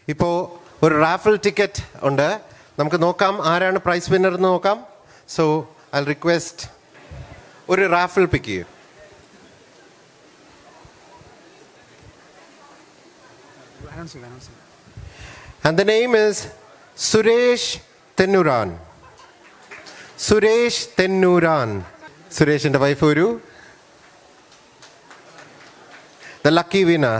ഇപ്പോൾ ഒരു raffle ticket ഉണ്ട്. നമുക്ക് നോക്കാം ആരാണ് പ്രൈസ് വിന്നർ എന്ന് നോക്കാം. സോ ഐ റിക്വസ്റ്റ് ഒരു റാഫിൾ പിക്ക് ചെയ്യൂ. And the name is Suresh Tennuran. Suresh Tennuran. സുരേഷിന്റെ വൈഫ് ഒരു the lucky winner.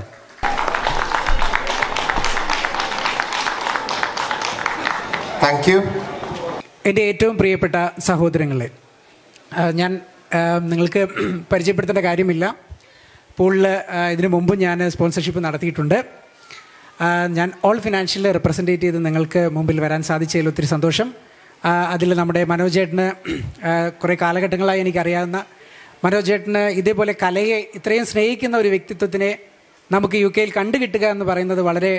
Thank you. എൻ്റെ ഏറ്റവും പ്രിയപ്പെട്ട സഹോദരങ്ങളെ, ഞാൻ നിങ്ങൾക്ക് പരിചയപ്പെടുത്തേണ്ട കാര്യമില്ല. പൂളിൽ ഇതിനു മുമ്പ് ഞാൻ സ്പോൺസർഷിപ്പ് നടത്തിയിട്ടുണ്ട്. ഞാൻ ഓൾ ഫിനാൻഷ്യൽ റെപ്രസെൻറ്റേറ്റ് ചെയ്ത് നിങ്ങൾക്ക് മുമ്പിൽ വരാൻ സാധിച്ചതിൽ ഒത്തിരി സന്തോഷം. അതിൽ നമ്മുടെ മനോജേട്ടന് കുറേ കാലഘട്ടങ്ങളായി എനിക്കറിയാവുന്ന മനോജേട്ടന് ഇതേപോലെ കലയെ ഇത്രയും സ്നേഹിക്കുന്ന ഒരു വ്യക്തിത്വത്തിനെ നമുക്ക് യു കെയിൽ കണ്ടുകിട്ടുക എന്ന് പറയുന്നത് വളരെ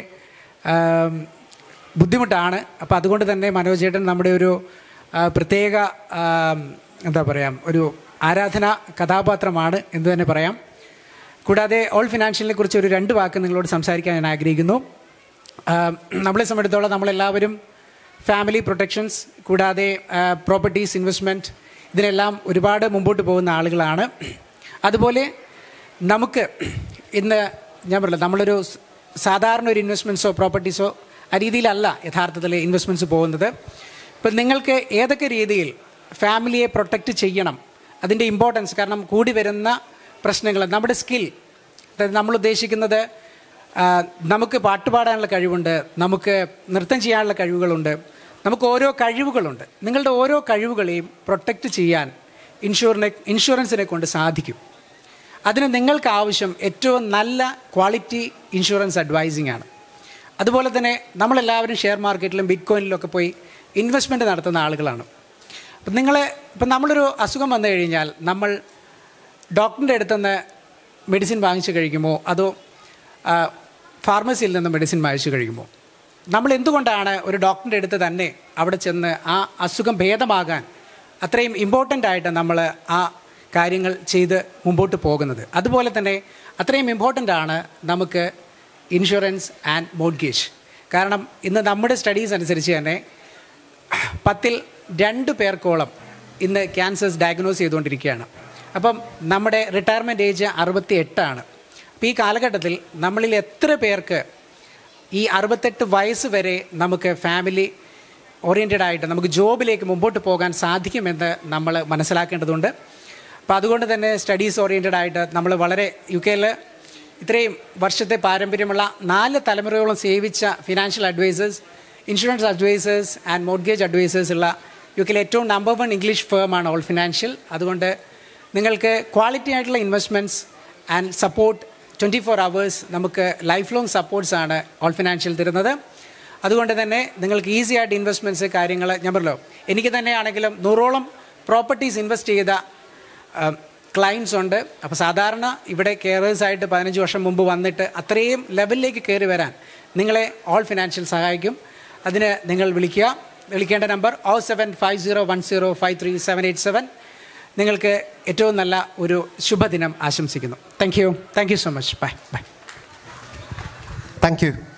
ബുദ്ധിമുട്ടാണ്. അപ്പോൾ അതുകൊണ്ട് തന്നെ മനോജേട്ടൻ നമ്മുടെ ഒരു പ്രത്യേക എന്താ പറയുക, ഒരു ആരാധന കഥാപാത്രമാണ് എന്ന് തന്നെ പറയാം. കൂടാതെ ഓൾ ഫിനാൻഷ്യലിനെ കുറിച്ച് ഒരു 2 വാക്ക് നിങ്ങളോട് സംസാരിക്കാൻ ഞാൻ ആഗ്രഹിക്കുന്നു. നമ്മളെ സംബന്ധിച്ചിടത്തോളം നമ്മളെല്ലാവരും ഫാമിലി പ്രൊട്ടക്ഷൻസ് കൂടാതെ പ്രോപ്പർട്ടീസ് ഇൻവെസ്റ്റ്മെൻറ്റ് ഇതിനെല്ലാം ഒരുപാട് മുമ്പോട്ട് പോകുന്ന ആളുകളാണ്. അതുപോലെ നമുക്ക് ഇന്ന് ഞാൻ പറഞ്ഞില്ല, നമ്മളൊരു സാധാരണ ഒരു ഇൻവെസ്റ്റ്മെൻറ്റ്സോ പ്രോപ്പർട്ടീസോ ആ രീതിയിലല്ല യഥാർത്ഥത്തിൽ ഇൻവെസ്റ്റ്മെൻറ്റ്സ് പോകുന്നത്. ഇപ്പം നിങ്ങൾക്ക് ഏതൊക്കെ രീതിയിൽ ഫാമിലിയെ പ്രൊട്ടക്റ്റ് ചെയ്യണം, അതിൻ്റെ ഇമ്പോർട്ടൻസ്, കാരണം കൂടി വരുന്ന പ്രശ്നങ്ങൾ, നമ്മുടെ സ്കിൽ, അതായത് നമ്മൾ ഉദ്ദേശിക്കുന്നത് നമുക്ക് പാട്ടുപാടാനുള്ള കഴിവുണ്ട്, നമുക്ക് നൃത്തം ചെയ്യാനുള്ള കഴിവുകളുണ്ട്, നമുക്ക് ഓരോ കഴിവുകളുണ്ട്. നിങ്ങളുടെ ഓരോ കഴിവുകളെയും പ്രൊട്ടക്റ്റ് ചെയ്യാൻ ഇൻഷുറൻസിനെ കൊണ്ട് സാധിക്കും. അതിന് നിങ്ങൾക്ക് ആവശ്യം ഏറ്റവും നല്ല ക്വാളിറ്റി ഇൻഷുറൻസ് അഡ്വൈസിങ് ആണ്. അതുപോലെ തന്നെ നമ്മളെല്ലാവരും ഷെയർ മാർക്കറ്റിലും ബിറ്റ് കോയിനിലൊക്കെ പോയി ഇൻവെസ്റ്റ്മെൻറ്റ് നടത്തുന്ന ആളുകളാണ്. ഇപ്പം നമ്മളൊരു അസുഖം വന്നു കഴിഞ്ഞാൽ നമ്മൾ ഡോക്ടറിൻ്റെ അടുത്തുനിന്ന് മെഡിസിൻ വാങ്ങിച്ച് കഴിക്കുമോ അതോ ഫാർമസിയിൽ നിന്ന് മെഡിസിൻ വാങ്ങിച്ച് കഴിക്കുമോ? നമ്മൾ എന്തുകൊണ്ടാണ് ഒരു ഡോക്ടറിൻ്റെ അടുത്ത് തന്നെ അവിടെ ചെന്ന് ആ അസുഖം ഭേദമാകാൻ അത്രയും ഇമ്പോർട്ടൻ്റ് ആയിട്ട് നമ്മൾ ആ കാര്യങ്ങൾ ചെയ്ത് മുമ്പോട്ട് പോകുന്നത്? അതുപോലെ തന്നെ അത്രയും ഇമ്പോർട്ടൻ്റ് ആണ് നമുക്ക് ഇൻഷുറൻസ് ആൻഡ് മോർഗേജ്. കാരണം ഇന്ന് നമ്മുടെ സ്റ്റഡീസ് അനുസരിച്ച് തന്നെ 10ൽ 2 പേർക്കോളം ഇന്ന് ക്യാൻസേഴ്സ് ഡയഗ്നോസ് ചെയ്തുകൊണ്ടിരിക്കുകയാണ്. അപ്പം നമ്മുടെ റിട്ടയർമെൻറ്റ് ഏജ് 68 ആണ്. അപ്പോൾ ഈ കാലഘട്ടത്തിൽ നമ്മളിൽ എത്ര പേർക്ക് ഈ 68 വയസ്സ് വരെ നമുക്ക് ഫാമിലി ഓറിയൻറ്റഡ് ആയിട്ട് നമുക്ക് ജോബിലേക്ക് മുമ്പോട്ട് പോകാൻ സാധിക്കുമെന്ന് നമ്മൾ മനസ്സിലാക്കേണ്ടതുണ്ട്. അപ്പോൾ അതുകൊണ്ട് തന്നെ സ്റ്റഡീസ് ഓറിയൻറ്റഡ് ആയിട്ട് നമ്മൾ വളരെ യു കെയിൽ ഇത്രയും വർഷത്തെ പാരമ്പര്യമുള്ള 4 തലമുറയോളം സേവിച്ച financial advisers, insurance advisers and mortgage advisers ഉള്ള യു കെയിലെ ഏറ്റവും നമ്പർ 1 ഇംഗ്ലീഷ് ഫേമാണ് ഓൾ ഫിനാൻഷ്യൽ. അതുകൊണ്ട് നിങ്ങൾക്ക് ക്വാളിറ്റി ആയിട്ടുള്ള ഇൻവെസ്റ്റ്മെൻറ്റ്സ് ആൻഡ് സപ്പോർട്ട് 24 hours നമുക്ക് ലൈഫ് ലോങ് സപ്പോർട്ട്സാണ് ഓൾ ഫിനാൻഷ്യൽ തരുന്നത്. അതുകൊണ്ട് തന്നെ നിങ്ങൾക്ക് ഈസി ആയിട്ട് ഇൻവെസ്റ്റ്മെൻറ്റ്സ് കാര്യങ്ങൾ ഞാൻ പറഞ്ഞല്ലോ, എനിക്ക് തന്നെയാണെങ്കിലും 100ഓളം പ്രോപ്പർട്ടീസ് ഇൻവെസ്റ്റ് ചെയ്ത ക്ലയൻസ് ഉണ്ട്. അപ്പോൾ സാധാരണ ഇവിടെ കെയറേഴ്സായിട്ട് 15 വർഷം മുമ്പ് വന്നിട്ട് അത്രയും ലെവലിലേക്ക് കയറി വരാൻ നിങ്ങളെ ഓൾ ഫിനാൻഷ്യൽ സഹായിക്കും. അതിന് നിങ്ങൾ വിളിക്കേണ്ട നമ്പർ 0750105387. നിങ്ങൾക്ക് ഏറ്റവും നല്ല ഒരു ശുഭദിനം ആശംസിക്കുന്നു. Thank you so much. Bye. Thank U.